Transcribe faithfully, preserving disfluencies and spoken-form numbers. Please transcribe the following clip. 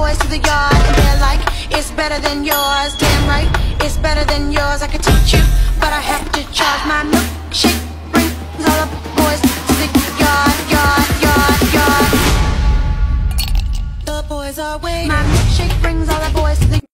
boys to the yard and they're like, it's better than yours. Damn right, it's better than yours. I could teach you, but I have to charge